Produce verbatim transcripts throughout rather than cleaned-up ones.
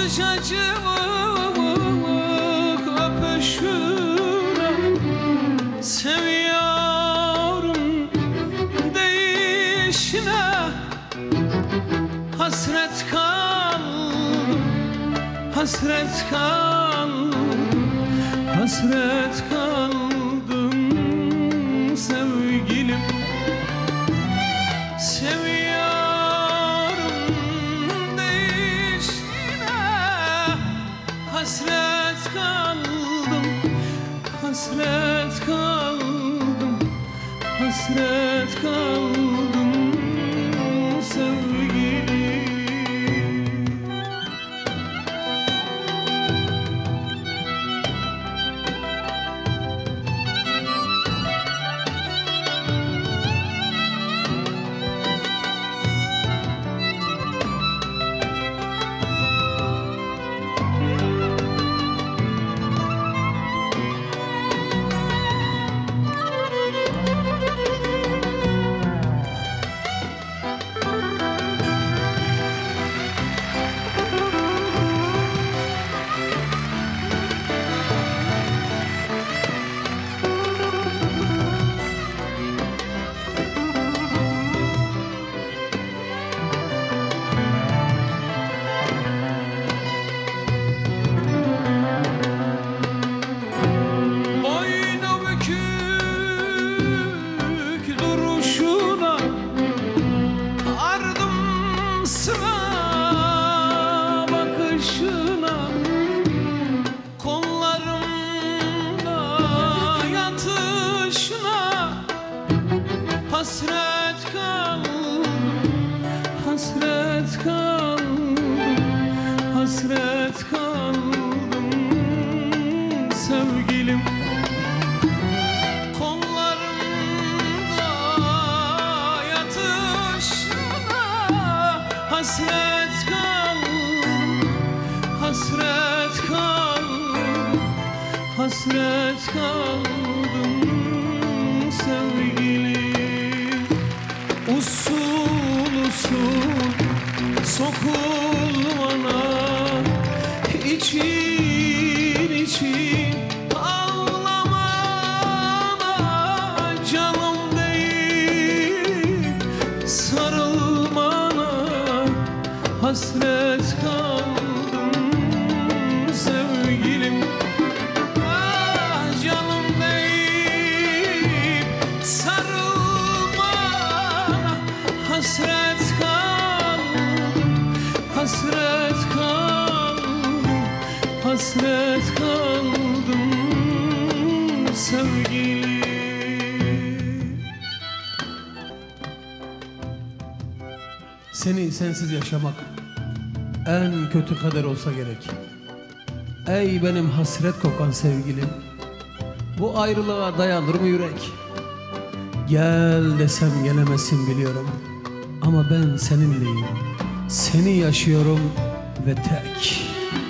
sıcacık öpüşüne seviyorum değişine hasret kaldım, hasret kaldım, hasret kaldım sevgilim. Seviyorum değişine hasret kaldım, hasret kaldım, hasret kaldım sevgilim. Hasret kaldım, hasret kaldım, hasret kaldım sevgilim. Kollarımda yatışına hasret kaldım, hasret kaldım, hasret kaldım sevgilim. Usul usul sokul bana, için için ağlamana, canım değil sarıl bana, hasret kaldım sevgilim. Ah canım değil sarıl bana, hasret kaldım, hasret kaldım, hasret kaldım sevgilim. Seni sensiz yaşamak en kötü kader olsa gerek. Ey benim hasret kokan sevgilim, bu ayrılığa dayanır mı yürek? Gel desem gelemezsin biliyorum, ama ben seninleyim, seni yaşıyorum ve tek.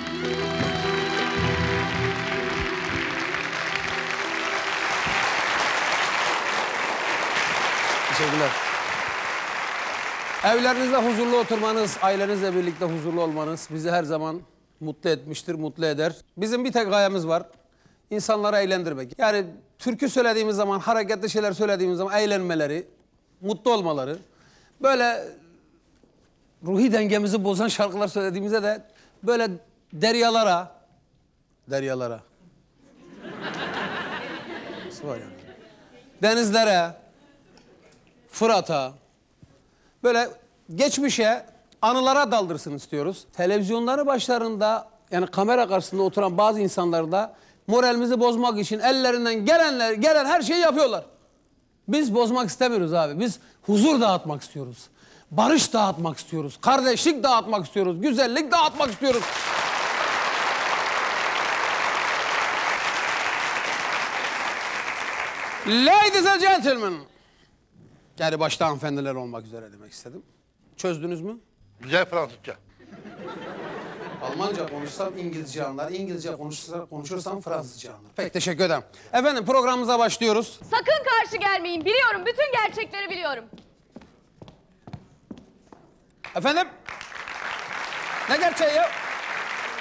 Teşekkürler. Evlerinizde huzurlu oturmanız, ailenizle birlikte huzurlu olmanız bizi her zaman mutlu etmiştir, mutlu eder. Bizim bir tek gayemiz var, insanları eğlendirmek. Yani türkü söylediğimiz zaman, hareketli şeyler söylediğimiz zaman eğlenmeleri, mutlu olmaları. Böyle ruhi dengemizi bozan şarkılar söylediğimizde de böyle deryalara, deryalara, nasıl var yani? Denizlere, Fırat'a, böyle geçmişe, anılara daldırsın istiyoruz. Televizyonları başlarında, yani kamera karşısında oturan bazı insanlar da moralimizi bozmak için ellerinden gelenler, gelen her şeyi yapıyorlar. Biz bozmak istemiyoruz abi. Biz huzur dağıtmak istiyoruz. Barış dağıtmak istiyoruz. Kardeşlik dağıtmak istiyoruz. Güzellik dağıtmak istiyoruz. Ladies and gentlemen. Yani başta hanımefendiler olmak üzere demek istedim. Çözdünüz mü? Güzel Fransızca. Almanca konuşsam İngilizce anlar, İngilizce konuşursam, konuşursam Fransızca anlar. Peki, teşekkür ederim. Efendim, programımıza başlıyoruz. Sakın karşı gelmeyin, biliyorum, bütün gerçekleri biliyorum. Efendim? Ne gerçeği ya?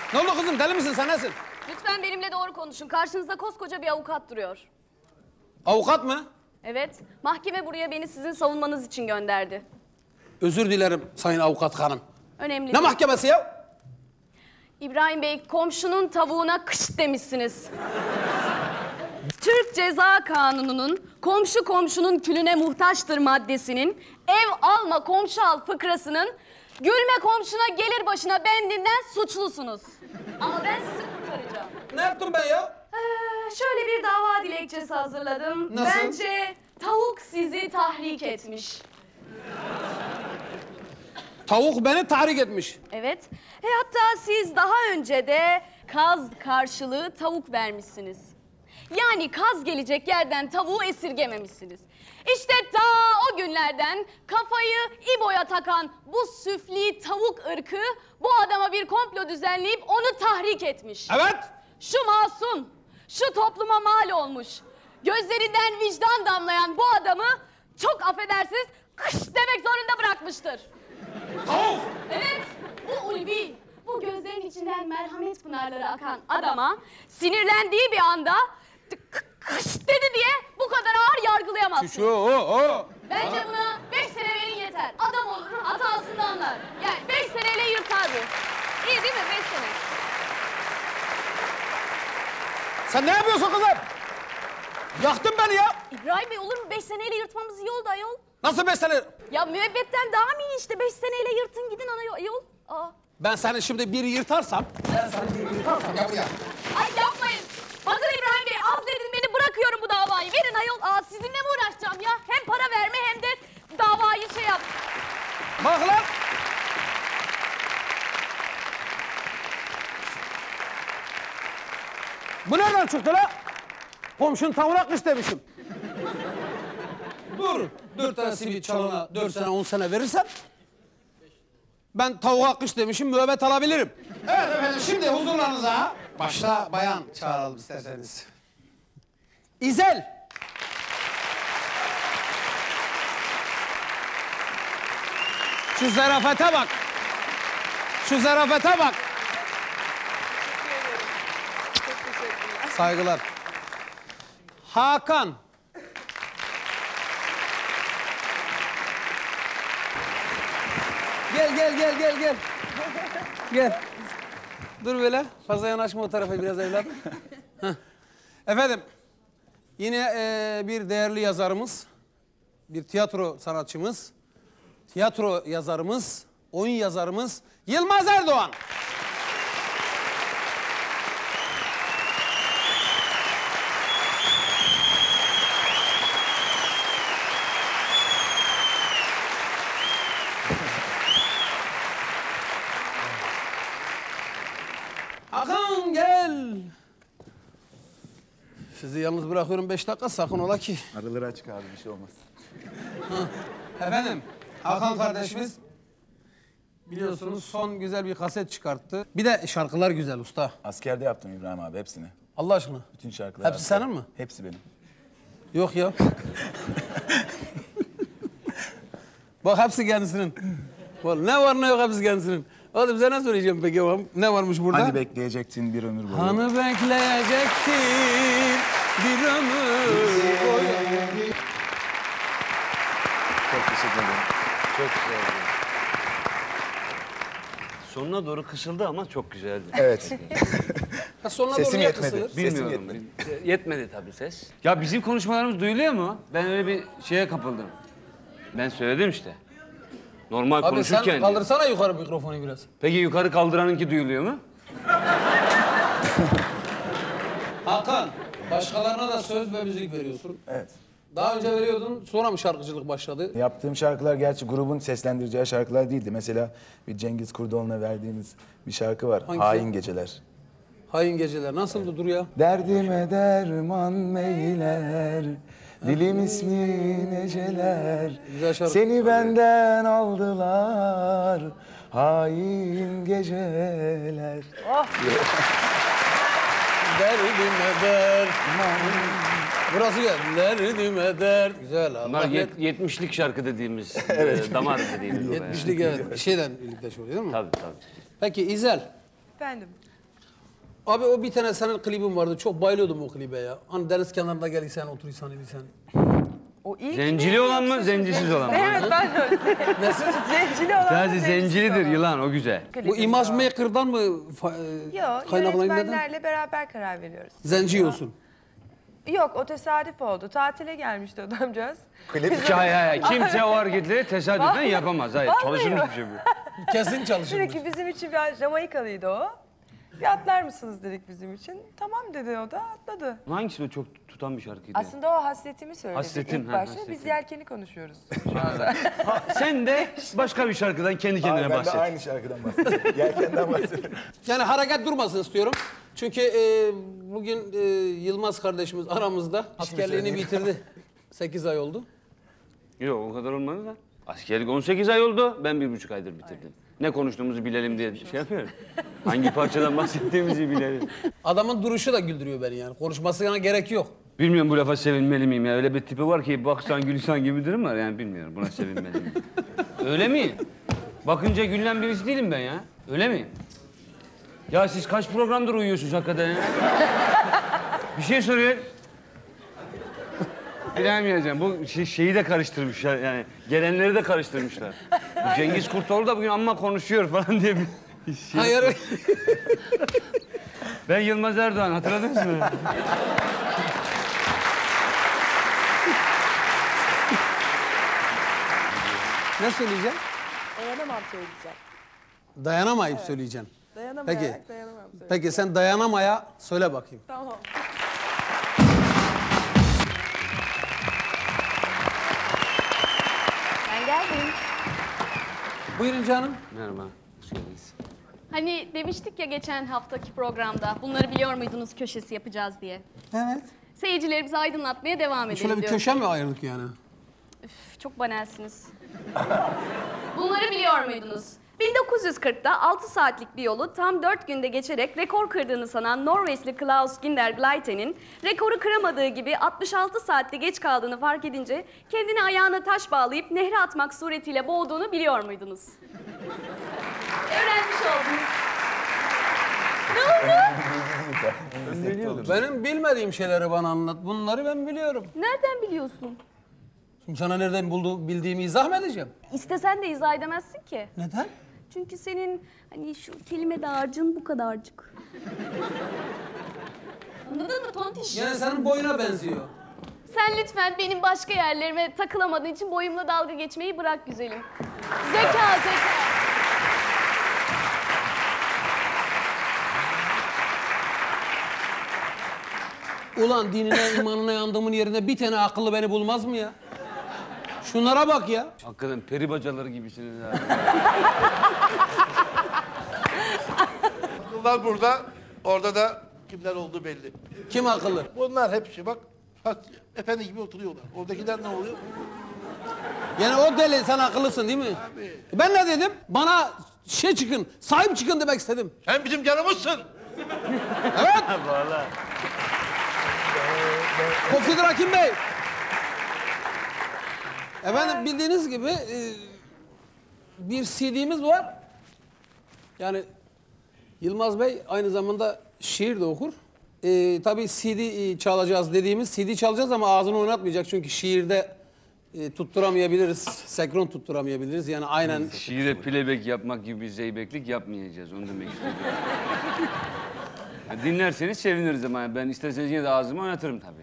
Ne oldu kızım? Deli misin sen nesin? Lütfen benimle doğru konuşun. Karşınızda koskoca bir avukat duruyor. Avukat mı? Evet, mahkeme buraya beni sizin savunmanız için gönderdi. Özür dilerim sayın avukat hanım. Önemli Ne değil. mahkemesi ya? İbrahim Bey, komşunun tavuğuna kış demişsiniz. Türk Ceza Kanunu'nun komşu komşunun külüne muhtaçtır maddesinin ev alma komşu al fıkrasının gülme komşuna gelir başına bendinden suçlusunuz. Ama ben sizi kurtaracağım. Ne yaptım ben ya? Ee, şöyle bir dava dilekçesi hazırladım. Nasıl? Bence tavuk sizi tahrik etmiş. Tavuk beni tahrik etmiş. Evet. E hatta siz daha önce de kaz karşılığı tavuk vermişsiniz. Yani kaz gelecek yerden tavuğu esirgememişsiniz. İşte ta o günlerden kafayı İbo'ya takan bu süfli tavuk ırkı bu adama bir komplo düzenleyip onu tahrik etmiş. Evet. Şu masum, şu topluma mal olmuş, gözlerinden vicdan damlayan bu adamı çok affedersiniz kış demek zorunda bırakmıştır. Tavuk. Evet, bu ulvi, bu gözlerin içinden merhamet pınarları akan adama sinirlendiği bir anda k- kış dedi diye bu kadar ağır yargılayamazsınız. Şu o o. Bence buna beş sene verin yeter. Adam olur, hatasını anlar. Yani beş seneyle yırtar bu. İyi değil mi? Beş sene. Sen ne yapıyorsun kızım? Yaktın beni ya. İbrahim Bey olur mu? Beş seneyle yırtmamız iyi oldu ayol. Nasıl mesele? Ya müebbetten daha mı iyi işte? Beş seneyle yırtın gidin ana ayol. Aa. Ben seni şimdi bir yırtarsam. Ben seni bir yırtarsam ya buraya. Ay yapmayın. Bakın İbrahim Bey az dedin beni bırakıyorum bu davayı. Verin ayol. Aa, sizinle mi uğraşacağım ya? Hem para verme hem de davayı şey yap. Bak lan. Bu nereden çıktı lan? Komşun tavuğa kış demişim. Dur. Dört tane simit çalana dört sene on sene verirsen ben tavuğa kış demişim müebbet alabilirim. Evet efendim şimdi huzurlarınıza başta bayan çağıralım isterseniz. İzel. Şu zarafete bak. Şu zarafete bak. Saygılar. Hakan. Gel gel gel gel gel. Gel. Dur böyle. Fazla yanaşma o tarafa biraz evladım. Heh. Efendim. Yine e, bir değerli yazarımız, bir tiyatro sanatçımız, tiyatro yazarımız, oyun yazarımız Yılmaz Erdoğan. Hakan gel. Sizi yalnız bırakıyorum beş dakika sakın ola ki. Araları açık abi bir şey olmaz. Efendim Hakan kardeşimiz biliyorsunuz son güzel bir kaset çıkarttı. Bir de şarkılar güzel usta. Askerde yaptım İbrahim abi hepsini. Allah aşkına. Bütün şarkılar. Hepsi asker. senin mi? Hepsi benim. Yok ya. Bak hepsi kendisinin. Vallahi ne var ne yok hepsi kendisinin. Hadi bize ne söyleyeceğim peki o ne varmış burada? Hani bekleyecektin bir ömür boyu. Hani bekleyecektin bir ömür boyu. Çok teşekkür ederim. Çok güzeldi. Sonuna doğru kısıldı ama çok güzeldi. Evet. Ha, sonuna Sesim doğru yetmedi. yakısılı. Sesim Bilmiyorum. yetmedi. Yetmedi tabii ses. Ya bizim konuşmalarımız duyuluyor mu? Ben öyle bir şeye kapıldım. Ben söyledim işte. Normal Abi sen konuşurken. diyor. kaldırsana yukarı mikrofonu biraz. Peki yukarı kaldıranınki duyuluyor mu? Hakan, başkalarına da söz ve müzik veriyorsun. Evet. Daha önce veriyordun, sonra mı şarkıcılık başladı? Yaptığım şarkılar gerçi grubun seslendireceği şarkılar değildi. Mesela bir Cengiz Kurdoğlu'na verdiğimiz bir şarkı var. Hangisi? Hain Geceler. Hain Geceler. Nasıldı dur ya? Derdime derman meyler, dilim ismin eceler. Güzel şarkı. Seni benden aldılar, hain geceler. Derdime derman. Burası gel. Derdime dert. Güzel. Bunlar Allah yet, yetmişlik şarkı dediğimiz, e, damar dediğimiz. o yani. yetmişlik evet. Bir şeyden birlikte şey oluyor değil mi? Tabii tabii. Peki İzel, Efendim, Abi o bir tane senin klibin vardı. Çok bayılıyordum o klibe ya. Hani deniz kenarında gelirsen, oturursan, bilsen. O ilk Zencili mi olan mı, yoksa zencisiz olan mı? Evet ben de öyle. Nasıl? Zencili olan mı, Sadece zencisiz zencilidir olan? yılan, o güzel. Bu Image Maker'dan mı fa- Yok, kaynaklanıyor neden? yönetmenlerle beraber karar veriyoruz. Zenci olsun. Yok, o tesadüf oldu. Tatile gelmişti adamcağız. Klip Hayır hayır, kimse o hareketleri tesadüfen Vallahi- yapamaz. Hayır, vallahi çalışılmış bak. bir şey bu. Kesin çalışırmış. Dedi ki bizim için bir Jamaikalıydı o. Bir atlar mısınız dedik bizim için. Tamam dedi o da atladı. Hangisi o çok tutan bir şarkıydı? Aslında o hasretimi söyledi Hasretim, ilk ha, başta. hasretim. Biz yelkeni konuşuyoruz. Ha, sen de başka bir şarkıdan kendi kendine ben de bahset. aynı şarkıdan bahsediyorum. Yelkenden bahsediyorum. Yani hareket durmasın istiyorum. Çünkü e, bugün e, Yılmaz kardeşimiz aramızda askerliğini bitirdi. sekiz ay oldu. Yok o kadar olmadı da. Askerlik on sekiz ay oldu, ben bir buçuk aydır bitirdim. Ne konuştuğumuzu bilelim diye şey yapıyorum. Hangi parçadan bahsettiğimizi bilelim. Adamın duruşu da güldürüyor beni yani. Konuşmasına gerek yok. Bilmiyorum bu lafa sevinmeli miyim ya? Öyle bir tipi var ki baksan gülsen gibi durum var yani bilmiyorum buna sevinmeli miyim? Öyle mi? Bakınca gülen birisi değilim ben ya. Öyle mi? Ya siz kaç programdır uyuyorsunuz hakikaten ya? Bir şey soruyor. Bilemeyeceğim. Bu şey, şeyi de karıştırmışlar yani. Gelenleri de karıştırmışlar. Bu Cengiz Kurtoğlu da bugün amma konuşuyor falan diye bir şey. Hayır. Ben Yılmaz Erdoğan hatırladınız mı? Ne söyleyeceksin? Dayanamam söyleyeceğim. Dayanamayıp söyleyeceksin. Dayanamayarak Peki. dayanamam söyleyeceğim. Peki sen dayanamaya söyle bakayım. Tamam. Ben geldim. Buyurun canım. Merhaba. Hoş geldiniz. Hani demiştik ya geçen haftaki programda bunları biliyor muydunuz köşesi yapacağız diye. Evet. Seyircilerimizi aydınlatmaya devam edelim Şöyle bir diyorum. köşe mi ayırdık yani? Üf, çok banalsiniz. Bunları biliyor muydunuz? bin dokuz yüz kırkta altı saatlik bir yolu tam dört günde geçerek rekor kırdığını sanan Norveçli Klaus Ginder Gleiten'in rekoru kıramadığı gibi altmış altı saatte geç kaldığını fark edince kendini ayağına taş bağlayıp nehre atmak suretiyle boğduğunu biliyor muydunuz? Öğrenmiş oldunuz. Benim bilmediğim şeyleri bana anlat. Bunları ben biliyorum. Nereden biliyorsun? Şimdi sana nereden buldu, bildiğimi izah mı edeceğim? İstesen de izah edemezsin ki. Neden? Çünkü senin hani şu kelime dağarcığın bu kadarcık. Anladın mı tontiş? Yani senin boyuna benziyor. Sen lütfen benim başka yerlerime takılamadığın için boyumla dalga geçmeyi bırak güzelim. Zeka, zeka. Ulan dinine, imanına yandığımın yerine bir tane akıllı beni bulmaz mı ya? Şunlara bak ya. Hakikaten peri bacaları gibisiniz ha. Akıllar burada, orada da kimler olduğu belli. Kim akıllı? Bunlar hepsi bak, bak efendi gibi oturuyorlar. Oradakiler ne oluyor? Yani o deli, sen akıllısın değil mi? Abi. Ben ne dedim? Bana şey çıkın, sahip çıkın demek istedim. Sen bizim canımızsın. Evet. Vallahi. Kofidir Hakim Bey. Efendim bildiğiniz gibi e, bir C D'miz var. Yani Yılmaz Bey aynı zamanda şiir de okur. E, tabii C D çalacağız dediğimiz C D çalacağız ama ağzını oynatmayacak çünkü şiirde e, tutturamayabiliriz, senkron tutturamayabiliriz. Yani aynen Şiire playback yapmak gibi bir zeybeklik yapmayacağız. Onu demek istedim. Ya dinlerseniz seviniriz ama ben isterseniz yine de ağzımı oynatırım tabii.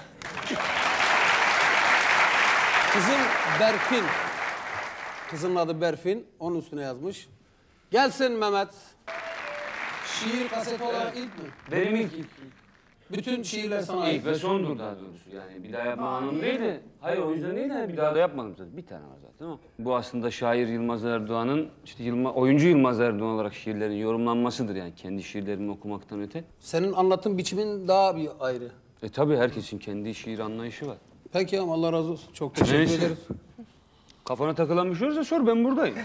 kızım Berfin. Kızımın adı Berfin. Onun üstüne yazmış. Gelsin Mehmet. Şiir kaseti olarak ilk mi? Benim ilk, ilk, Bütün şiirler sana ait. ilk ve sondur daha doğrusu. Yani bir daha yapma anım değil de. Hayır o yüzden değil de bir daha da yapmadım zaten. Bir tane var zaten ama. Bu aslında şair Yılmaz Erdoğan'ın, işte Yılma, oyuncu Yılmaz Erdoğan olarak şiirlerin yorumlanmasıdır yani. Kendi şiirlerimi okumaktan öte. Senin anlatım biçimin daha bir ayrı. E tabii herkesin kendi şiir anlayışı var. Peki ama Allah razı olsun. Çok teşekkür Neyse. ederiz. Kafana takılan bir şey olursa sor ben buradayım.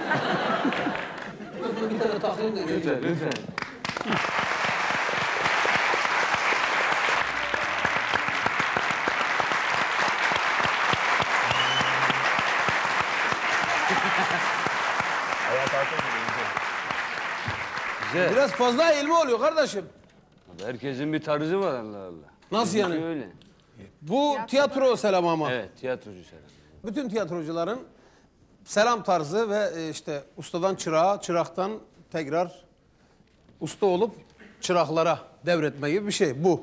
Bir tane takayım da geleceğim. Lütfen. Güzel. Biraz fazla ilmi oluyor kardeşim. Herkesin bir tarzı var Allah Allah. Nasıl Bizimki yani? Öyle. Bu tiyatro selamı ama. Evet, tiyatrocu selam. Bütün tiyatrocuların selam tarzı ve e, işte ustadan çırağa, çıraktan tekrar usta olup çıraklara devretme gibi bir şey bu.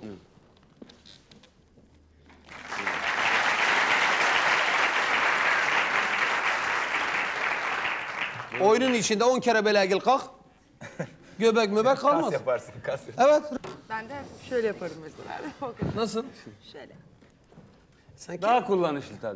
Oyunun içinde on kere belegil kalk. Göbek möbek kalmaz. Kas yaparsın, kas yaparsın. Evet. Ben de şöyle yaparım mesela. Nasıl? Şöyle. Sanki... Daha kullanışlı tabii.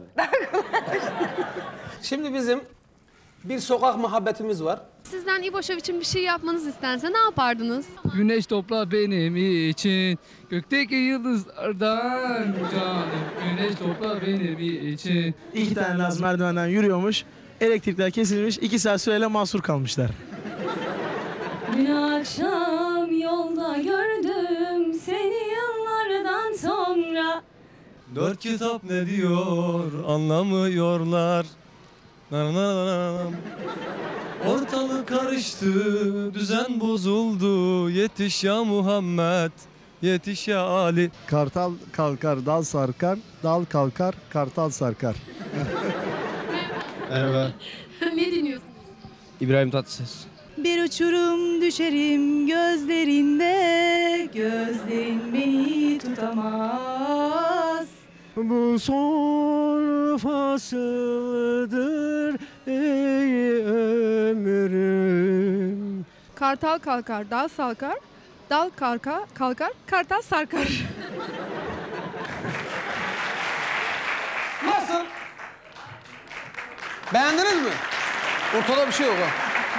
Şimdi bizim bir sokak muhabbetimiz var. Sizden İboşov için bir şey yapmanız istense ne yapardınız? Güneş topla benim için, gökteki yıldızlardan canım. Güneş topla benim için. İki tane Laz merdivenden yürüyormuş. Elektrikler kesilmiş. iki saat süreyle mahsur kalmışlar. Dün akşam yolda gördüm seni yıllardan sonra. Dört kitap ne diyor anlamıyorlar. Nananam. Ortalık karıştı, düzen bozuldu. Yetiş ya Muhammed, yetiş ya Ali. Kartal kalkar, dal sarkar. Dal kalkar, kartal sarkar. Merhaba. Ne dinliyorsunuz? İbrahim Tatlıses. Bir uçurum düşerim gözlerinde, gözlerin beni tutamaz. Bu son fasıldır ey ömrüm. Kartal kalkar, dal sarkar. Dal kalkar, kalkar, kartal sarkar. Nasıl? Beğendiniz mi? Ortada bir şey yok ha.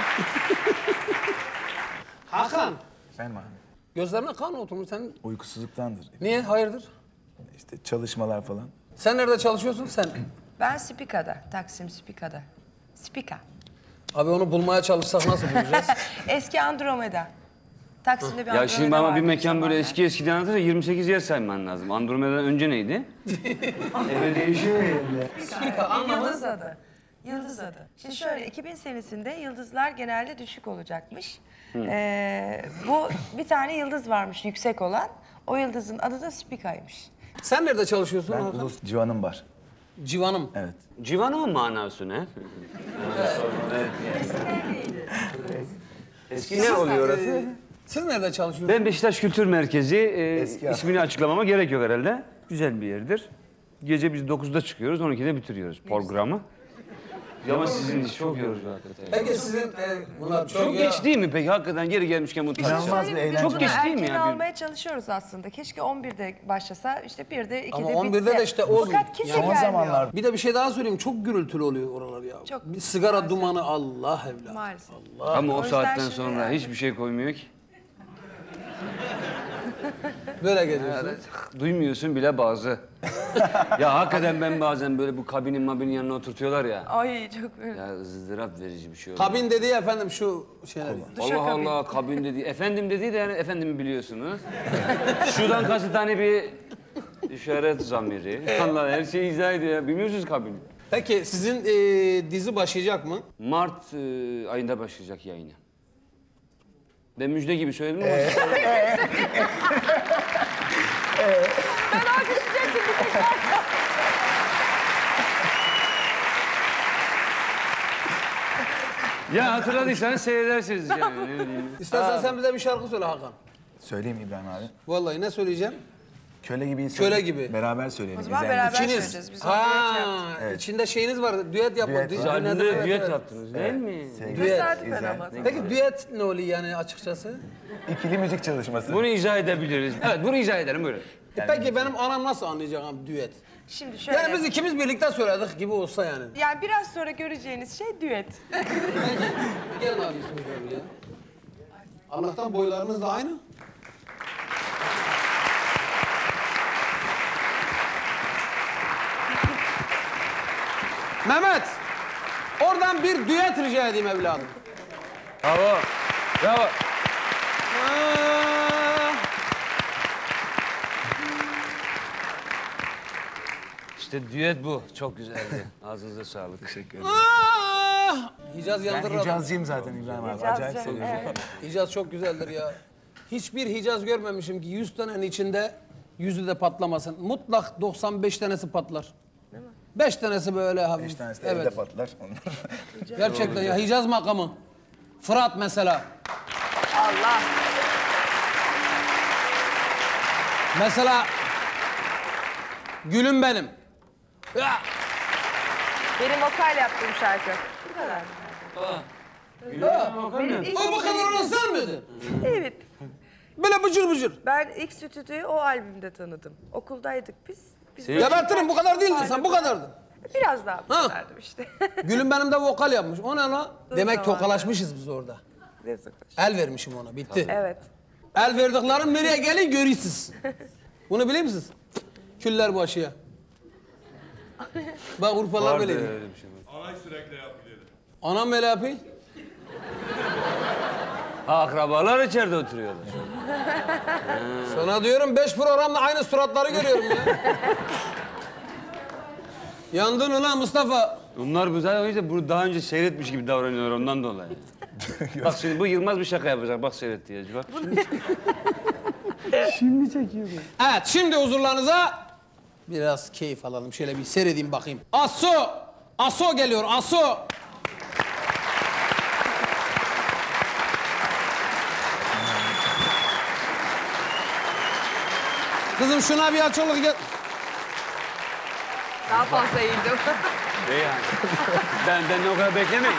Hakan, Efendim abi. gözlerine kan oturmuş. Sen Uykusuzluktandır. niye? Hayırdır? İşte çalışmalar falan. Sen nerede çalışıyorsun sen? Ben Spika'da, Taksim Spika'da. Spika. Abi onu bulmaya çalışsak nasıl bulacağız? Eski Andromeda. Taksim'de bir Ya Andromeda şimdi ama bir vardı mekan böyle zamanlar. eski eskiden anlatırsa yirmi sekiz yer sayman lazım. Andromeda'dan önce neydi? Eve değişiyor ya. Yıldız adı. Yıldız adı. Şimdi şöyle iki bin senesinde yıldızlar genelde düşük olacakmış. Ee, bu bir tane yıldız varmış yüksek olan. O yıldızın adı da Spika'ymış. Sen nerede çalışıyorsun Ben Hakan? Ulus Civan'ım var. Civanım. Evet. Civan'ın manası ne? Eski ne oluyor orası? Siz nerede çalışıyorsunuz? Ben Beşiktaş Kültür Merkezi, e, Eski ismini açıklamama gerek yok herhalde. Güzel bir yerdir. Gece biz dokuzda çıkıyoruz, on ikide bitiriyoruz programı. Ama sizin iş çok yorucu hakikaten. Peki sizin e, bunlar çok, Çok geç değil mi peki? Hakikaten geri gelmişken bu İnanılmaz bir eğlence Çok var. geç değil mi Erken ya? Bir- almaya çalışıyoruz aslında. Keşke on birde başlasa, işte birde, ikide Ama bitse. on birde de işte olmuyor. Fakat kimse Son gelmiyor. zamanlar Bir de bir şey daha söyleyeyim. Çok gürültülü oluyor oralar ya. Çok. Bir sigara dumanı Allah evladım. Maalesef. Ama o, O yüzden saatten şimdi sonra yani- hiçbir şey koymuyor ki. Böyle geziyorsun. Duymuyorsun bile bazı. Ya hakikaten ben bazen böyle bu kabinin mabinin yanına oturtuyorlar ya. Ay çok böyle. Ya ızdırap verici bir şey oluyor. Kabin dediği efendim şu şeyler. Allah Allah kabin dediği. Efendim dediği de yani efendimi biliyorsunuz. Şuradan kasıt hani bir işaret zamiri. Allah her şeyi izah ediyor ya. Bilmiyorsunuz kabini. Peki sizin e, dizi başlayacak mı? Mart e, ayında başlayacak yayını. Ben müjde gibi söyledim ama... Ya hatırladıysanız seyredersiniz yani. Ne bileyim. İstersen sen bize bir şarkı söyle Hakan. söyleyeyim İbrahim abi. Vallahi ne söyleyeceğim? Köle gibi. Köle gibi. Beraber söyleyelim. O zaman izleyenler beraber için. söyleyeceğiz. Biz ha. Ha, içinde şeyiniz var. Düet yapma. Düet Düet, var. Anne dinledim, evet, düet evet. yaptınız değil mi? Düet. Tesadüfen güzel. ama. Peki düet ne oluyor yani açıkçası? İkili müzik çalışması. Bunu izah edebiliriz. Evet bunu izah edelim buyurun. E peki benim anam nasıl anlayacak abi düet? Şimdi şöyle. Yani biz ikimiz birlikte söyledik gibi olsa yani. Yani biraz sonra göreceğiniz şey düet. Gel abi şöyle ya. Allah'tan boylarınız da aynı. Mehmet, oradan bir düet rica edeyim evladım. Bravo. Bravo. Aa, İşte düet bu. Çok güzeldi. Ağzınıza sağlık. Teşekkür ederim. aa. Hicaz Ben yandırır adamı. Hicazcıyım zaten İbrahim abi. Acayip seviyorum. Hicaz çok güzeldir ya. hiçbir Hicaz görmemişim ki yüz tanenin içinde yüzü de patlamasın. Mutlak doksan beş tanesi patlar. Değil mi? beş tanesi böyle hafif. Beş tanesi de evet. evde patlar. Onlar. Gerçekten ya Hicaz makamı. Fırat mesela. Allah. Mesela Gülüm benim. Ya. Benim vokal yaptığım şarkı. Bu kadar. Benim ilk O bu kadar orası mıydı? Evet. Böyle bıcır bıcır. Ben ilk stüdyoyu o albümde tanıdım. Okuldaydık biz. biz Gebertirim bu kadar değildin sen bu kadardın. Biraz daha bu kadardım işte. Gülüm benim de vokal yapmış. O ne lan? Demek zamanı. tokalaşmışız biz orada. El vermişim ona bitti. Evet. El verdiklerim nereye geliyor görüyorsunuz. Bunu biliyor musunuz? Küller başıya. Bak Urfalar böyle. Anay sürekli yapıyor. Anam böyle yapıyor. Ha, akrabalar içeride oturuyorlar. Sana diyorum beş programda aynı suratları görüyorum ya. Yandın ulan Mustafa. Onlar bu zaten işte bunu daha önce seyretmiş gibi davranıyorlar ondan dolayı. Bak şimdi bu Yılmaz bir şaka yapacak. Bak seyret diye. Bak. Şimdi çekiyorum. Evet şimdi huzurlarınıza biraz keyif alalım. Şöyle bir seyredeyim bakayım. Aso! Aso geliyor Aso! Kızım şuna bir açılık gel. Daha fazla eğildim. Ne yani? ben, ben de o kadar beklemeyin.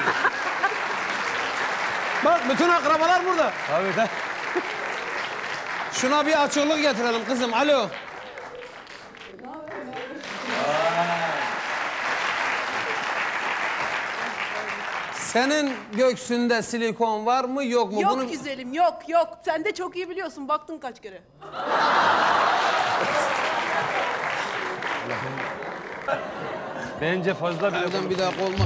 Bak bütün akrabalar burada. Tabii tabii. Şuna bir açıklık getirelim kızım. Alo. Senin göksünde silikon var mı yok mu? Yok Bunu... güzelim yok yok. Sen de çok iyi biliyorsun. Baktın kaç kere. Bence fazla bir... Nereden bir dakika olmaz.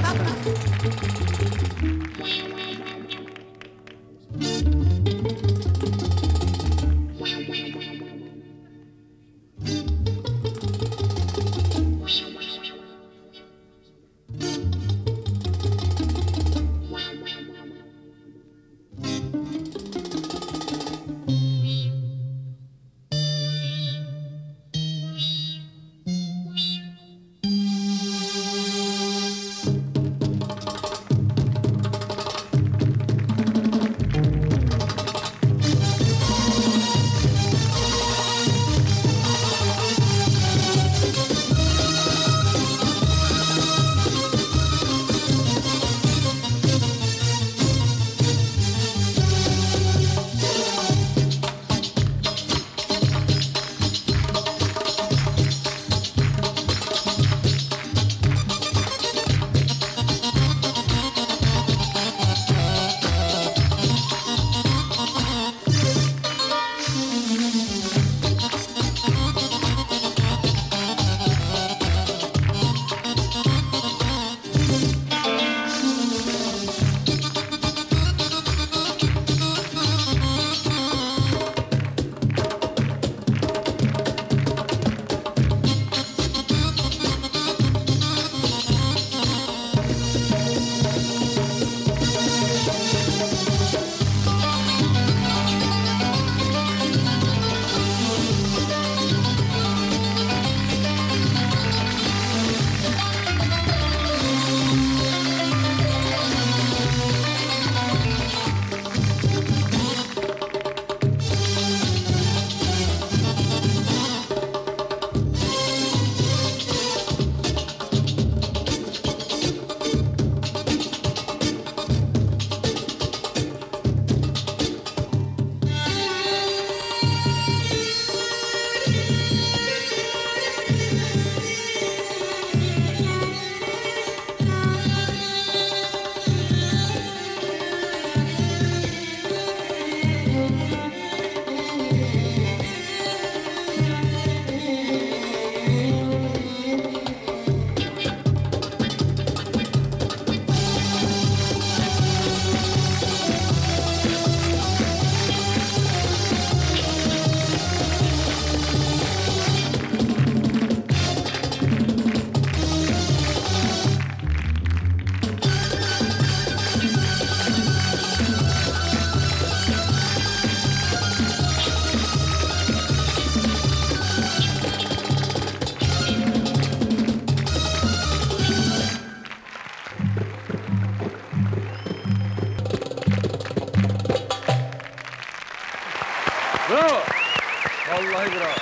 Vallahi bravo.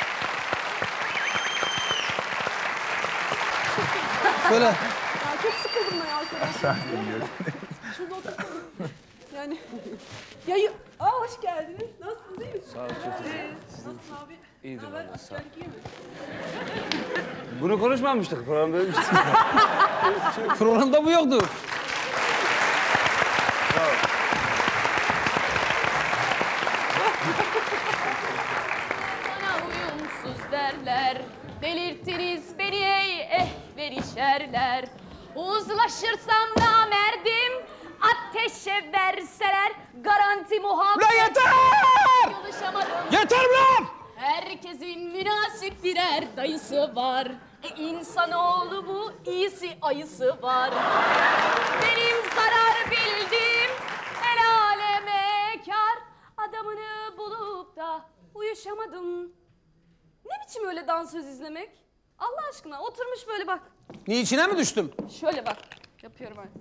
Şöyle. Ya çok sıkıldım ben arkadaşlar. Şurada oturalım. Yani... Ya, y- Aa hoş geldiniz. Nasılsınız, iyi misiniz? Sağ ol, çok teşekkür ederim. Nasılsın abi? İyidir Ne haber? vallahi, sağ ol. Askerlik iyi mi? Bunu konuşmamıştık programda öyle bir şey. Programda bu yoktu. Bana uyumsuz derler, delirttiniz beni ey eh verişerler. Uzlaşırsam namerdim, ateşe verseler, garanti muhabbet. Ulan yeter! Yoluşamadım. Yeter lan! Herkesin münasip birer dayısı var. E insanoğlu bu, iyisi ayısı var. Benim zarar bildim, el aleme kar. Adamını bulup da uyuşamadım. Ne biçim öyle dansöz izlemek? Allah aşkına oturmuş böyle bak. Niçine mi düştüm? Şöyle bak, yapıyorum öyle.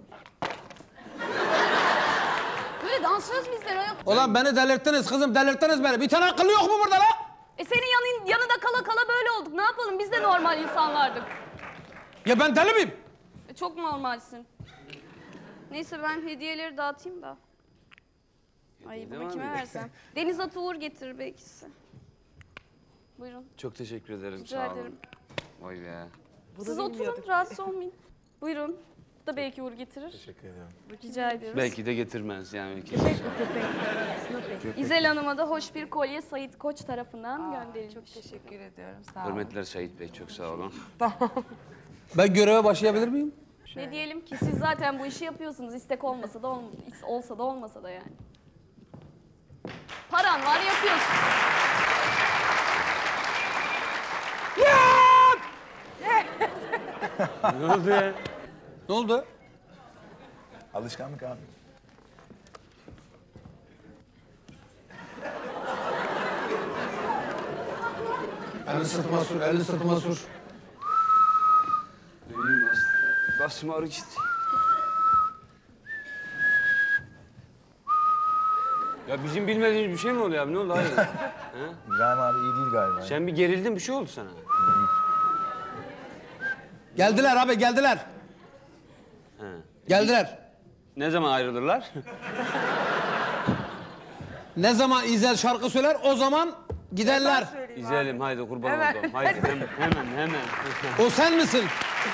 Böyle dansöz mü izler ayol? Ulan beni delirttiniz kızım, delirttiniz beni. Bir tane akıllı yok mu burada lan? E senin yanın, yanında kala kala böyle olduk. Ne yapalım? Biz de normal insanlardık. Ya ben deli miyim? E çok normalsin. Neyse ben hediyeleri dağıtayım da. Ay bunu kime versem? Deniz atı uğur getirir belkisi. Buyurun. Çok teşekkür ederim. Rica sağ olun. ederim. Vay be. Siz oturun, rahatsız olmayın. Buyurun. Bu da belki uğur getirir. Teşekkür ederim. Rica ediyoruz. Belki de getirmez yani. İzel Hanım'a da hoş bir kolye Sait Koç tarafından gönderilmiş. Çok teşekkür ediyorum. Sağ olun. Hürmetler Sait Bey, çok sağ olun. Ben göreve başlayabilir miyim? Ne diyelim ki siz zaten bu işi yapıyorsunuz. İstek olmasa da ol, olsa da olmasa da yani. Paran var yapıyorsun. Ne oldu ya? Ne oldu? Alışkanlık abi. Elini sırtıma sür, elini sırtıma sür. Benim başım ağrı gitti. Ya bizim bilmediğimiz bir şey mi oluyor abi? Ne oldu? Hayır. İbrahim abi iyi değil galiba. Sen bir gerildin, bir şey oldu sana. Geldiler abi, geldiler. He. Geldiler. Ne zaman ayrılırlar? Ne zaman İzel şarkı söyler, o zaman giderler. İzelim, haydi kurban Hemen. oldum. Haydi hemen, hemen, hemen. O sen misin?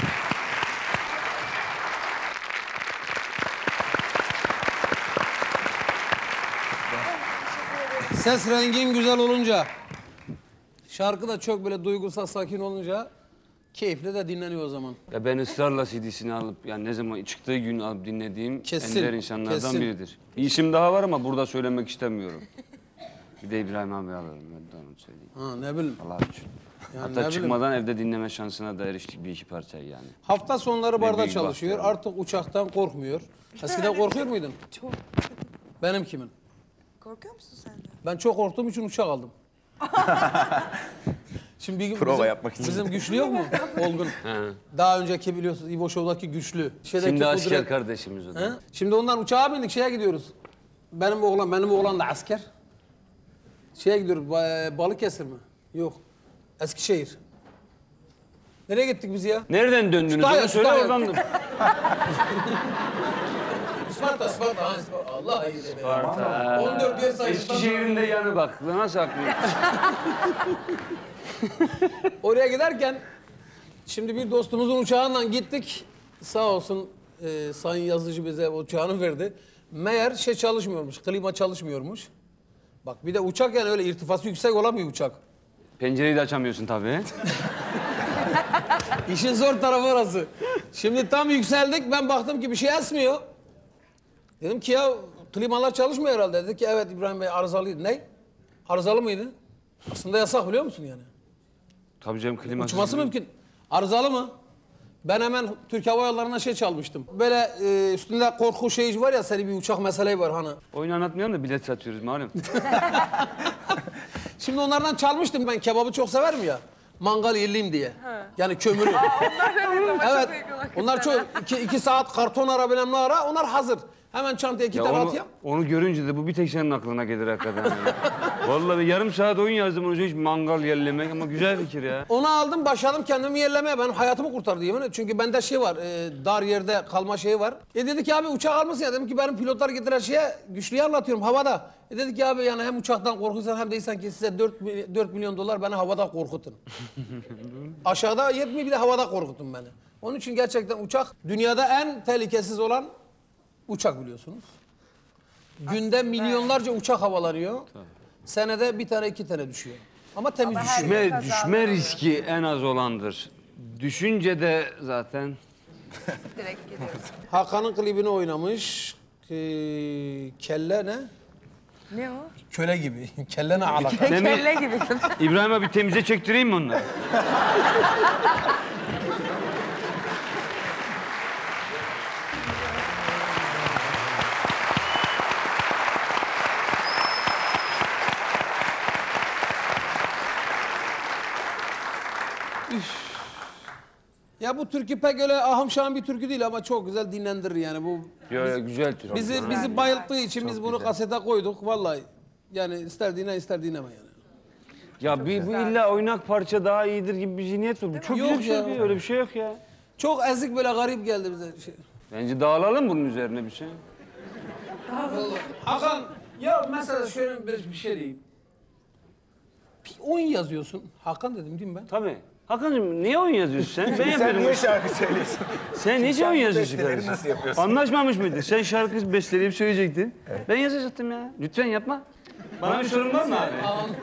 Ses rengin güzel olunca, şarkı da çok böyle duygusal, sakin olunca keyifle de dinleniyor o zaman. Ya ben ısrarla C D'sini alıp, yani ne zaman çıktığı gün alıp dinlediğim Kesin, ender insanlardan kesin. biridir. Bir işim daha var ama burada söylemek istemiyorum. Bir de İbrahim abi alırım, ben de onu söyleyeyim. Ha ne bileyim. Allah için. Yani Hatta ne bileyim. çıkmadan evde dinleme şansına da eriştik bir iki parçayı yani. Hafta sonları Ne barda büyük çalışıyor, bahtiyar. artık uçaktan korkmuyor. Eskiden korkuyor muydun? Çok. Benim kimin? Korkuyor musun sen de? Ben çok korktuğum için uçak aldım. Şimdi bir gün Prova bizim, yapmak için. Bizim güçlü yok mu? Olgun. He. Daha önceki biliyorsunuz İbo Show'daki güçlü. Şeydeki Şimdi asker Kudret. kardeşimiz o He? da. Şimdi ondan uçağa bindik, şeye gidiyoruz. Benim oğlan, benim oğlan da asker. Şeye gidiyoruz, Ba- Balıkesir mi? Yok. Eskişehir. Nereye gittik biz ya? Nereden döndünüz? Kütahya, Onu söyle Kütahya. oradan dön. Isparta, Isparta. Ha, Isparta. Allah iyi de be. Sparta. on dört yer saymışlar. Eskişehir'in de yanı bak. Nasıl aklıyor? Oraya giderken şimdi bir dostumuzun uçağından gittik. Sağ olsun e, sayın yazıcı bize uçağını verdi. Meğer şey çalışmıyormuş, klima çalışmıyormuş. Bak bir de uçak yani öyle irtifası yüksek olan bir uçak. Pencereyi de açamıyorsun tabii. İşin zor tarafı orası. Şimdi tam yükseldik, ben baktım ki bir şey esmiyor. Dedim ki ya klimalar çalışmıyor herhalde. Dedi ki evet İbrahim Bey arızalıydı. Ne? Arızalı mıydı? Aslında yasak biliyor musun yani? Tabii canım klima. Uçması mümkün. Arızalı mı? Ben hemen Türk Hava Yolları'na şey çalmıştım. Böyle e, üstünde korku şeyi var ya, senin bir uçak meseleyi var hani. Oyunu anlatmayalım da bilet satıyoruz malum. Şimdi onlardan çalmıştım, ben kebabı çok severim ya. Mangal yerliyim diye. Yani kömürü. Onlar da Evet. Onlar çok iki, iki saat karton ara bilmem ne ara, onlar hazır. Hemen çantaya iki Ya tane onu, atayım. onu görünce de bu bir tek senin aklına gelir hakikaten. ya. Vallahi bir yarım saat oyun yazdım onun için hiç mangal yerlemek ama güzel fikir ya. Onu aldım, başladım kendimi yerlemeye. Benim hayatımı kurtardı yemin ederim. Çünkü bende şey var, e, dar yerde kalma şeyi var. E dedi ki abi uçak almışsın ya. Dedim ki benim pilotlar getiren şeye güçlüyü anlatıyorum havada. E dedi ki abi yani hem uçaktan korkuyorsan hem de ki size dört milyon dolar beni havada korkutun. Aşağıda yetmiyor bir de havada korkutun beni. Onun için gerçekten uçak dünyada en tehlikesiz olan uçak biliyorsunuz. Günde milyonlarca uçak havalanıyor. Tabii. Senede bir tane iki tane düşüyor. Ama temiz Ama düşüyor. Düşme, düşme riski en az olandır. Düşünce de zaten... Direkt gidiyoruz. Hakan'ın klibini oynamış. Ee, kelle ne? Ne o? Köle gibi. Kelle ne alaka? Kelle gibi. İbrahim abi temize çektireyim mi onları? Ya bu türkü pek öyle ahım şahım bir türkü değil ama çok güzel dinlendirir yani bu. Yo, yo, güzel türkü. Bizi bizi bayılttığı için biz bunu kasete koyduk vallahi. Yani ister dinle ister dinleme yani. Ya bir, bu illa oynak parça daha iyidir gibi bir zihniyet var. Bu çok Yok güzel bir ya. şey, öyle bir şey yok ya. Çok ezik böyle garip geldi bize şey. Bence dağılalım bunun üzerine bir şey. Hakan ya mesela şöyle bir, bir şey diyeyim. Bir oyun yazıyorsun. Hakan dedim değil mi ben? Tabii. Hakan'cığım niye oyun yazıyorsun sen? Ben Sen yapıyorum. niye şarkı söylüyorsun? Sen niye Şarkı oyun yazıyorsun besteleri kardeşim? nasıl yapıyorsun? Anlaşmamış mıydık? Sen şarkı besteleyip söyleyecektin. Evet. Ben yazacaktım ya. Lütfen yapma. Bana bir sorun var mı abi?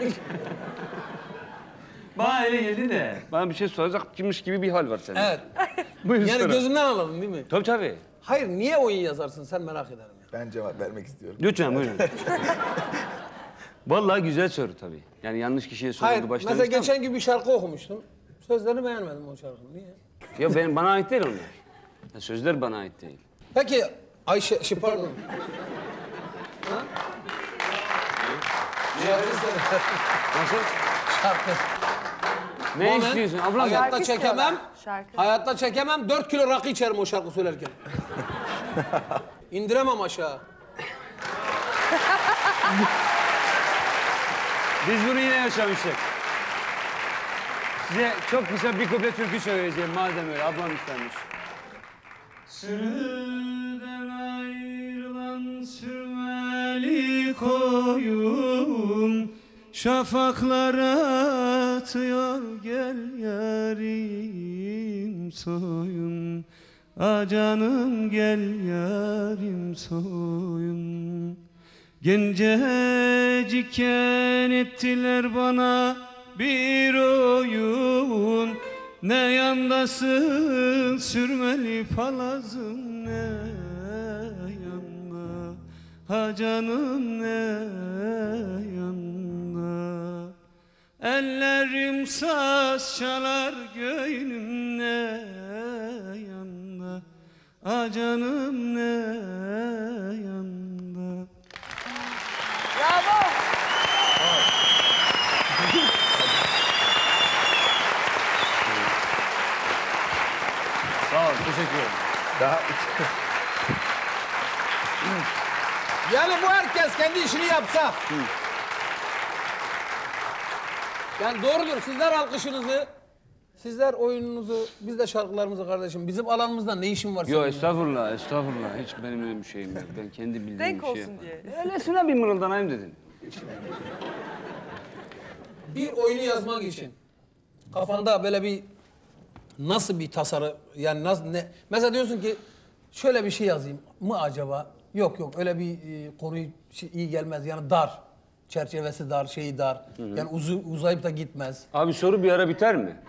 Bana öyle geldi de. Bana bir şey soracakmış gibi bir hal var senin. Evet. Buyur Yani sonra. gözümden alalım değil mi? Tabii tabii. Hayır niye oyun yazarsın sen merak ederim ya. Ben cevap vermek istiyorum. Lütfen buyurun. Vallahi güzel soru tabii. Yani yanlış kişiye soruldu Hayır başta. mesela geçen gün bir şarkı okumuştum. Sözlerini beğenmedim o şarkının. Niye? Ya ben, bana ait değil onlar. Ya sözler bana ait değil. Peki Ayşe, şey pardon. Ha? Nasıl? Şarkı. Ne Moment, istiyorsun ablam? Hayatta Şarkı çekemem. istiyorlar. Şarkı. Hayatta çekemem. Dört kilo rakı içerim o şarkı söylerken. İndiremem aşağı. Biz bunu yine yaşamıştık. Size çok kısa bir kuple türkü söyleyeceğim madem öyle. Ablam istermiş. Sürüden ayrılan sürmeli koyun şafaklara atıyor gel yarim soyun. A canım gel yarim soyun. Gencecikken ettiler bana bir oyun. Ne yandasın sürmeli palazım ne yanda. Ha canım ne yanda. Ellerim saz çalar göğnüm ne yanda. Ha canım ne yanda. Bravo. Sağ ol, teşekkür ederim. Daha Yani bu herkes kendi işini yapsa. Yani doğrudur. Sizler alkışınızı, sizler oyununuzu, biz de şarkılarımızı kardeşim. Bizim alanımızda ne işin var senin? Yok ya? estağfurullah, estağfurullah. Hiç benim öyle bir şeyim yok. Ben kendi bildiğim Renk bir şey olsun yaparım. diye. Öylesine bir mırıldanayım dedin. Bir oyunu yazmak için kafanda böyle bir nasıl bir tasarı yani nasıl ne mesela diyorsun ki şöyle bir şey yazayım mı acaba? Yok yok öyle bir e, konuyu şey, iyi gelmez yani dar. Çerçevesi dar, şeyi dar. Hı hı. Yani uzu, uzayıp da gitmez. Abi soru bir ara biter mi?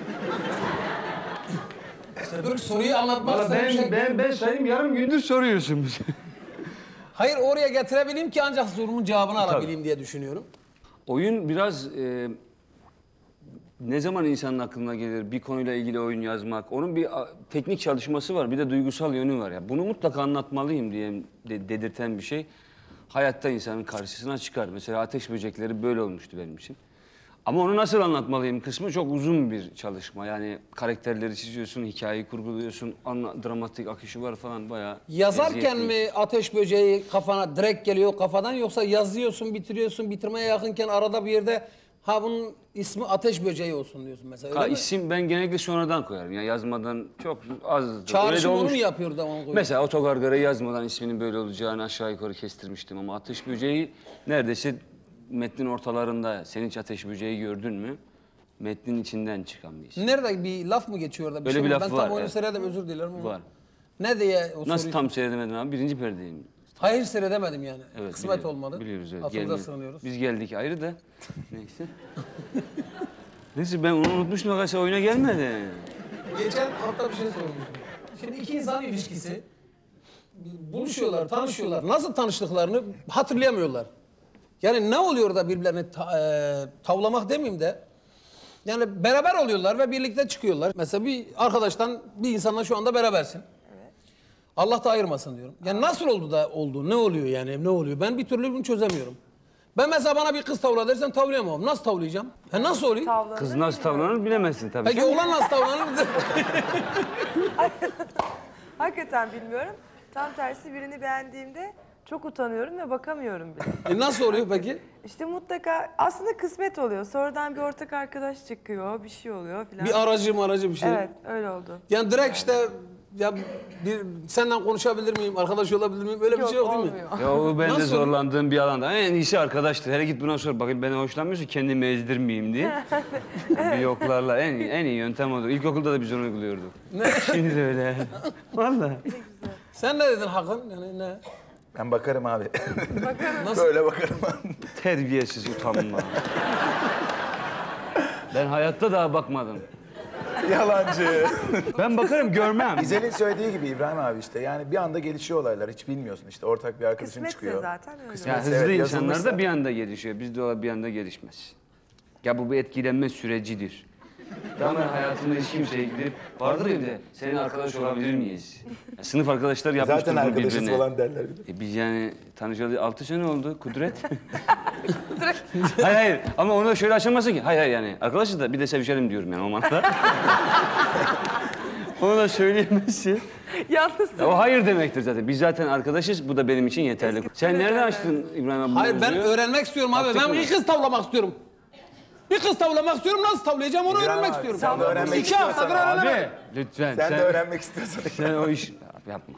İşte dur soruyu anlatmak Valla ben, şey... ben, ben sayayım yarım gündür soruyorsun. Hayır oraya getirebileyim ki ancak sorumun cevabını alabileyim diye düşünüyorum. Oyun biraz e, ne zaman insanın aklına gelir bir konuyla ilgili oyun yazmak. Onun bir a, teknik çalışması var, bir de duygusal yönü var ya. Bunu mutlaka anlatmalıyım diye de, dedirten bir şey hayatta insanın karşısına çıkar. Mesela Ateş Böcekleri böyle olmuştu benim için. Ama onu nasıl anlatmalıyım kısmı çok uzun bir çalışma. Yani karakterleri çiziyorsun, hikayeyi kurguluyorsun, anla, dramatik akışı var falan bayağı. Yazarken eziyetli. mi ateş böceği kafana direkt geliyor kafadan yoksa yazıyorsun, bitiriyorsun, bitirmeye yakınken arada bir yerde ha bunun ismi ateş böceği olsun diyorsun mesela öyle Ha, mi? isim ben genellikle sonradan koyarım. Yani yazmadan çok az. Çağrışım onu mu yapıyor da onu koyuyor? Mesela otogargara yazmadan isminin böyle olacağını aşağı yukarı kestirmiştim ama ateş böceği neredeyse metnin ortalarında. Sen hiç ateş böceği gördün mü? Metnin içinden çıkan bir isim. Nerede bir laf mı geçiyor orada? Bir Öyle şey bir mi? laf ben var, tam oyunu evet. seyredemedim özür dilerim. ama. Var. Ne diye o Nasıl soruyu... tam seyredemedin abi? Birinci perdeyim. Hayır seyredemedim yani. Evet, Kısmet biliyorum, olmadı. Biliyoruz evet. Affınıza Gelme- sığınıyoruz. Biz geldik ayrı da. Neyse. Neyse ben onu unutmuştum arkadaşlar oyuna gelmedi. Geçen hafta bir şey sormuştum. Şimdi iki insan ilişkisi buluşuyorlar, tanışıyorlar. Nasıl tanıştıklarını hatırlayamıyorlar. Yani ne oluyor da birbirlerini ta- e, tavlamak demeyeyim de. Yani beraber oluyorlar ve birlikte çıkıyorlar. Mesela bir arkadaştan bir insanla şu anda berabersin. Allah da ayırmasın diyorum. Yani nasıl oldu da oldu? Ne oluyor yani? Ne oluyor? Ben bir türlü bunu çözemiyorum. Ben mesela bana bir kız tavla dersen tavlayamam. Nasıl tavlayacağım? Ha nasıl oluyor? Kız nasıl tavlanır bilemezsin tabii. Peki ki. oğlan nasıl tavlanır? Hakikaten bilmiyorum. Tam tersi birini beğendiğimde çok utanıyorum ve bakamıyorum bile. E nasıl oluyor peki? İşte mutlaka aslında kısmet oluyor. Sonradan bir ortak arkadaş çıkıyor, bir şey oluyor filan. Bir aracı mı aracı bir şey. Evet, öyle oldu. Yani direkt işte ya bir senden konuşabilir miyim, arkadaş olabilir miyim? Öyle bir Yok, şey yok değil mi? olmuyor. Ya o ben de Nasıl? zorlandığım bir alanda. En iyisi arkadaştır. Hele git buna sor. Bakayım beni hoşlanmıyorsa kendimi ezdirmeyeyim diye. Bir yoklarla. En iyi, en iyi yöntem odur. İlkokulda da biz onu uyguluyorduk. Ne? Şimdi de öyle. Vallahi. Sen ne dedin Hakan? Yani ne? Ben bakarım abi. Nasıl? Böyle bakarım abi. Terbiyesiz utanma. Ben hayatta daha bakmadım. Yalancı. Ben bakarım görmem. İzel'in söylediği gibi İbrahim abi işte yani bir anda gelişiyor olaylar hiç bilmiyorsun işte ortak bir arkadaşın Kısmetse çıkıyor. zaten öyle. Ya Kısmetse, hızlı evet, insanlar da yazılmışsa. bir anda gelişiyor. Bizde o bir anda gelişmez. Ya bu bir etkilenme sürecidir. Ben hayatımda hiç kimseye gidip vardır ya de senin arkadaş olabilir miyiz? Ya sınıf arkadaşlar yapmıştır Zaten bunu arkadaşız birbirine. falan derler bir de. E biz yani tanışalı altı sene oldu Kudret. hayır hayır ama onu da şöyle aşamazsın ki. Hayır hayır yani arkadaşız da bir de sevişelim diyorum yani o manada. Onu da söyleyemezsin. Yalnız Ya o hayır demektir zaten. Biz zaten arkadaşız. Bu da benim için yeterli. Sen nereden açtın İbrahim abi? bu Hayır ben mevzuyu? öğrenmek istiyorum abi. Taktik Ben mi? bir kız tavlamak istiyorum. Bir kız tavlamak istiyorum. Nasıl tavlayacağım onu İbrahim öğrenmek abi, istiyorum. sen de öğrenmek İki haftadır istiyorsan Abi öğrenemedim. lütfen. Sen, de öğrenmek istiyorsan. Sen o iş yapma.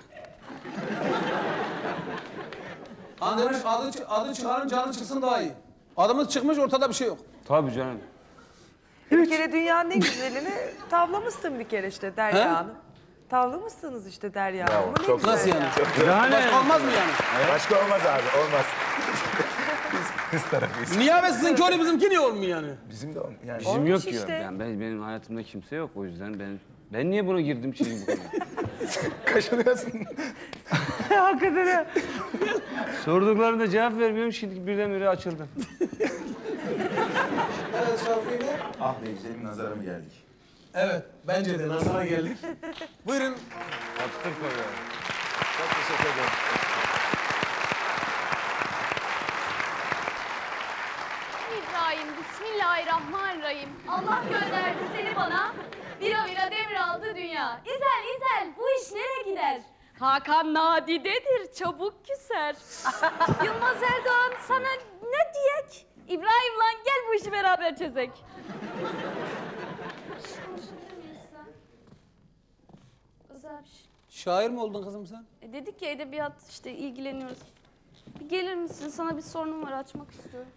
Ha demiş adı, adı çıkarın canı çıksın daha iyi. Adımız çıkmış ortada bir şey yok. Tabii canım. bir kere dünyanın en güzelini tavlamışsın bir kere işte Derya Hanım. Tavlamışsınız işte Derya Hanım'ı. Ne çok güzel Nasıl yani? Yani Başka olmaz mı yani? Başka olmaz abi olmaz. Biz kız tarafıyız. Niye ve sizinki öyle bizimki niye olmuyor yani? Bizim de ol- yani. bizim Olmuş yok ki. işte. Yani ben, benim hayatımda kimse yok o yüzden ben ben niye buna girdim şimdi bu konuya? Kaşınıyorsun. Hakikaten ya. Sorduklarında cevap vermiyorum şimdi birdenbire açıldım. Evet Şafii'de. Ah be güzelim nazara mı geldik? Evet bence de nazara geldik. Buyurun. Açtır koyuyor. Çok teşekkür ederim. İbrahim, Bismillahirrahmanirrahim. Allah gönderdi seni bana. Bir ayıra devir aldı dünya. İzel, İzel, bu iş nereye gider? Hakan nadidedir, çabuk küser. Yılmaz Erdoğan sana ne diyek? İbrahim lan gel bu işi beraber çözek. Özel bir şey. Şair mi oldun kızım sen? E dedik ya edebiyat işte ilgileniyoruz. Bir gelir misin? Sana bir sorunum var açmak istiyorum.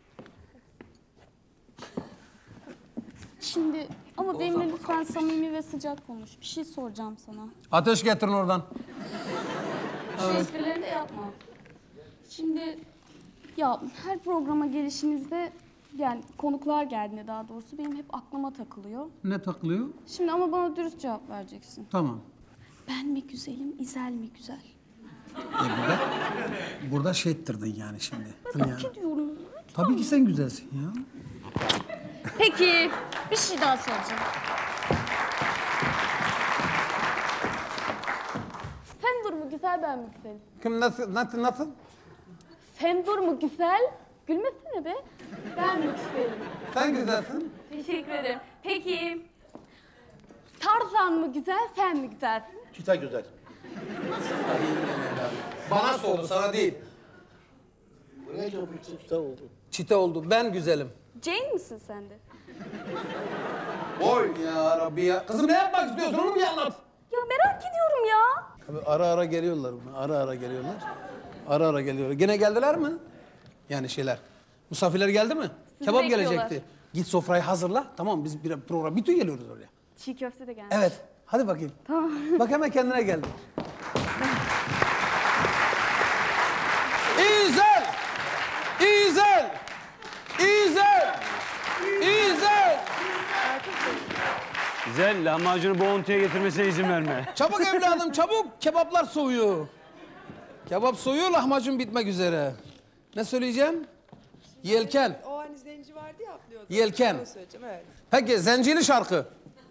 Şimdi ama benimle lütfen samimi ve sıcak konuş. Bir şey soracağım sana. Ateş getirin oradan. Şey esprilerini de yapma. Şimdi ya her programa gelişimizde yani konuklar geldiğinde daha doğrusu benim hep aklıma takılıyor. Ne takılıyor? Şimdi ama bana dürüst cevap vereceksin. Tamam. Ben mi güzelim, İzel mi güzel? E burada, burada şey ettirdin yani şimdi. Ben Yani. hak ediyorum. Tabii ki sen güzelsin ya. Peki bir şey daha soracağım. Sen dur mu güzel ben mi güzel? Kim nasıl nasıl nasıl? Sen dur mu güzel Gülmesene be. Beğenmek isterim. Sen güzelsin. Teşekkür ederim. Peki Tarzan mı güzel, sen mi güzelsin? Çita güzel. Bana sordu, sana değil. Buraya çok çita oldu. Çite oldu. Ben güzelim. Jane misin sen de? Oy ya Rabbi ya. Kızım ne yapmak istiyorsun onu bir anlat. Ya merak ediyorum ya. Abi ara ara geliyorlar. Ara ara geliyorlar. Ara ara geliyorlar. Gene geldiler mi? Yani şeyler. Misafirler geldi mi? Sizi Kebap bekliyorlar. gelecekti. Git sofrayı hazırla. Tamam biz bir program bütün geliyoruz oraya. Çiğ köfte de gelmiş. Evet. Hadi bakayım. Tamam. Bak hemen kendine geldi. İzel! İzel! İzel! İzel! Güzel, lahmacunu boğuntuya getirmesine izin verme. Çabuk evladım çabuk. Kebaplar soğuyor. Kebap soğuyor, lahmacun bitmek üzere. Ne söyleyeceğim? Yelken. O hani zenci vardı ya atlıyordu. Yelken. Onu söyleyeceğim, evet. Peki zencili şarkı.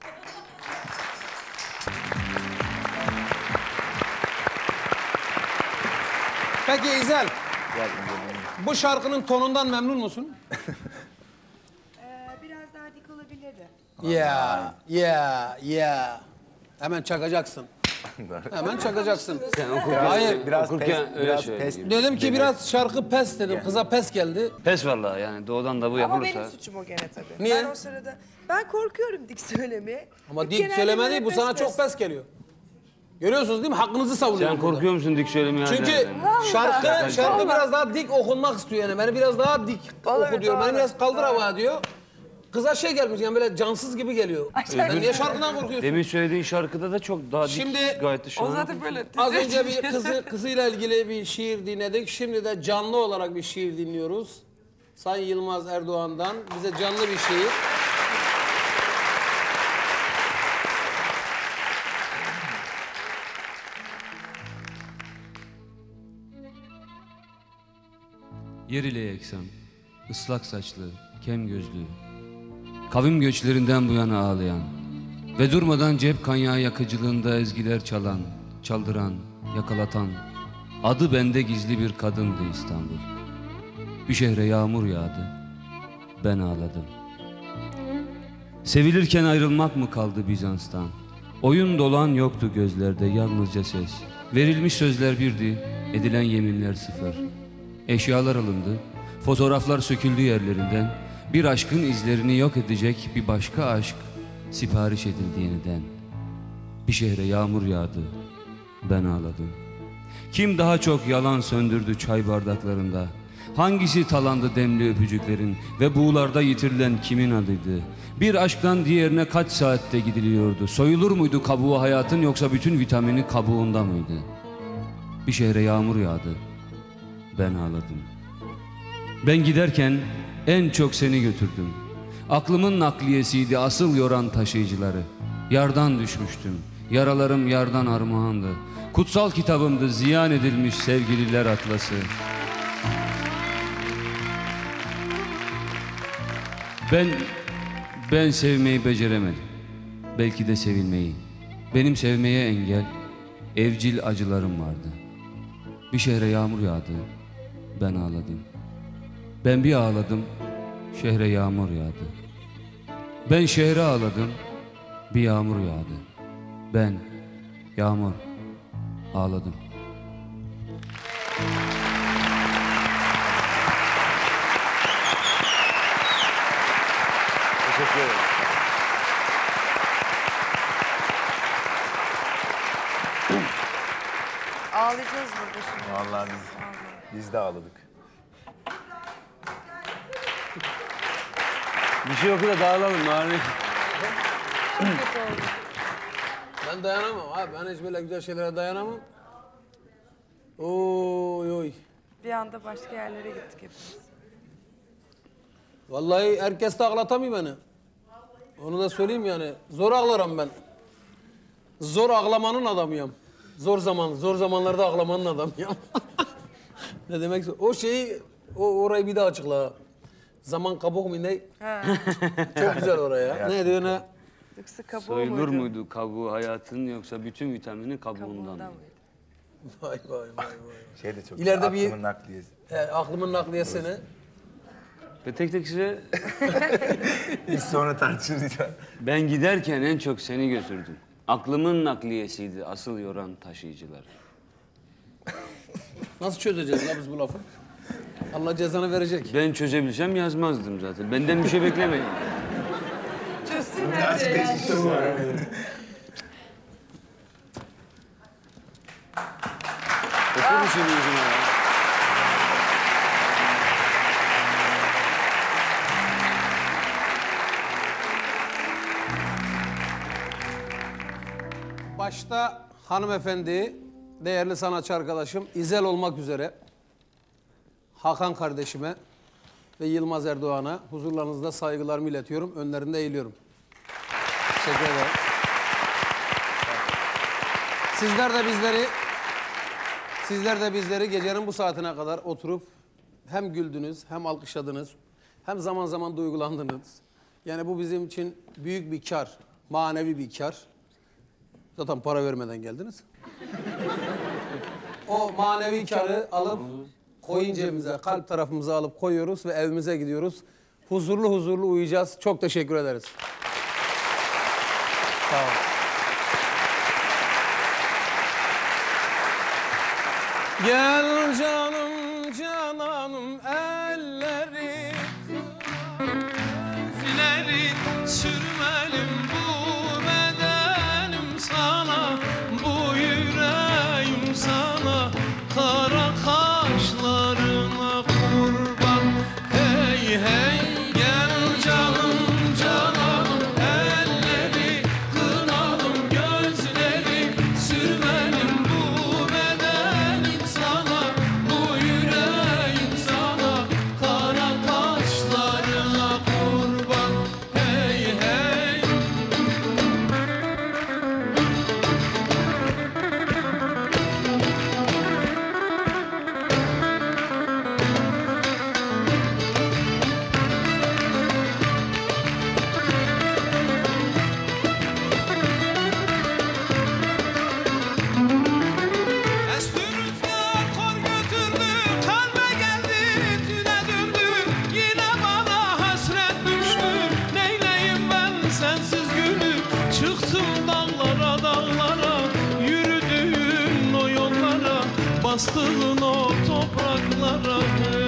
Peki İzel. Bu şarkının tonundan memnun musun? Ee, biraz daha dik olabilirdi. Ya, ya, ya. Hemen çakacaksın. Hemen çakacaksın. Sen oku. Hayır. Biraz Okurken pes, öyle biraz söyle. pes. Dedim ki biraz şarkı pes dedim. Kıza pes geldi. Pes vallahi yani doğudan da bu Ama yapılırsa. benim suçum o gene tabii. Niye? Ben o sırada, ben korkuyorum dik söylemeye. Ama dik Genelde söyleme böyle değil, bu pes sana pes. çok pes geliyor. Görüyorsunuz değil mi? Hakkınızı savunuyorum Sen burada. korkuyor musun dik söylemeye? Çünkü Hadi. şarkı, şarkı biraz daha dik okunmak istiyor yani. Beni biraz daha dik oku diyor. Beni doğru, biraz kaldır doğru. havaya diyor. Kıza şey gelmiş yani böyle cansız gibi geliyor. Sen niye şarkıdan korkuyorsun? Demin söylediğin şarkıda da çok daha dik Şimdi- gayet şu O an. zaten böyle. Az önce bir kızı kızıyla ilgili bir şiir dinledik. Şimdi de canlı olarak bir şiir dinliyoruz. Sayın Yılmaz Erdoğan'dan bize canlı bir şiir. Yer ile yeksan, ıslak saçlı, kem gözlü, kavim göçlerinden bu yana ağlayan ve durmadan cep kanyağı yakıcılığında ezgiler çalan, çaldıran, yakalatan, adı bende gizli bir kadındı İstanbul. Bir şehre yağmur yağdı, ben ağladım. Sevilirken ayrılmak mı kaldı Bizans'tan? Oyun dolan yoktu gözlerde, yalnızca ses. Verilmiş sözler birdi, edilen yeminler sıfır. Eşyalar alındı, fotoğraflar söküldü yerlerinden. Bir aşkın izlerini yok edecek bir başka aşk sipariş edildi yeniden. Bir şehre yağmur yağdı, ben ağladım. Kim daha çok yalan söndürdü çay bardaklarında? Hangisi talandı demli öpücüklerin ve buğularda yitirilen kimin adıydı? Bir aşktan diğerine kaç saatte gidiliyordu? Soyulur muydu kabuğu hayatın yoksa bütün vitamini kabuğunda mıydı? Bir şehre yağmur yağdı, ben ağladım. Ben giderken en çok seni götürdüm. Aklımın nakliyesiydi asıl yoran taşıyıcıları. Yardan düşmüştüm, yaralarım yardan armağandı. Kutsal kitabımdı ziyan edilmiş sevgililer atlası. Ben, ben sevmeyi beceremedim. Belki de sevilmeyi. Benim sevmeye engel, evcil acılarım vardı. Bir şehre yağmur yağdı, ben ağladım. Ben bir ağladım, şehre yağmur yağdı. Ben şehre ağladım, bir yağmur yağdı. Ben, yağmur, ağladım. Teşekkür ederim. Ağlayacağız burada şimdi. Vallahi biz, biz de ağladık. Bir şey oku da dağılalım bari. Ben dayanamam abi. Ben hiç böyle güzel şeylere dayanamam. Oy oy. Bir anda başka yerlere gittik hepimiz. Vallahi herkes de ağlatamıyor beni. Onu da söyleyeyim yani. Zor ağlarım ben. Zor ağlamanın adamıyım. Zor zaman, zor zamanlarda ağlamanın adamıyım. Ne demek? O şeyi, o orayı bir daha açıkla. Zaman kabuk mu ne? Çok güzel oraya. Ne diyor ne? Yoksa kabuğu Soyulur muydu? muydu kabuğu hayatın yoksa bütün vitamini kabuğundan Kabuğundan mı? mıydı? Vay vay vay vay. Şey de çok İleride bir- aklımın nakliyesi. He, aklımın nakliyesini. Ve tek tek size... Biz sonra tartışırız. Ben giderken en çok seni götürdüm. Aklımın nakliyesiydi asıl yoran taşıyıcılar. Nasıl çözeceğiz la biz bu lafı? Allah cezanı verecek. Ben çözebilsem yazmazdım zaten. Benden bir şey beklemeyin. Çözsünler diye yani. Otur şimdi yüzüme ya. Başta hanımefendi, değerli sanatçı arkadaşım İzel olmak üzere Hakan kardeşime ve Yılmaz Erdoğan'a huzurlarınızda saygılarımı iletiyorum. Önlerinde eğiliyorum. Teşekkür ederim. Sizler de bizleri sizler de bizleri gecenin bu saatine kadar oturup hem güldünüz, hem alkışladınız, hem zaman zaman duygulandınız. Yani bu bizim için büyük bir kar, manevi bir kar. Zaten para vermeden geldiniz. O manevi karı alıp koyun cebimize, kalp tarafımıza alıp koyuyoruz ve evimize gidiyoruz. Huzurlu huzurlu uyuyacağız. Çok teşekkür ederiz. Sağ olun. Gel canım cananım elleri Gözleri sürmelim bu bedenim sana Bu yüreğim sana Kara kaşlarına kurban Hey hey gel canım cananım elleri Kınalım gözleri sürmelim bu bedenim sana Bu yüreğim sana Kara kaşlarına kurban Hey hey Esti rüzgar kor götürdü, kalbe geldi, tüne döndü. Yine bana hasret düştü, neyleyim ben sensiz gülüm. Çıktım dağlara dağlara, yürüdüğün o yollara, bastığın o topraklara.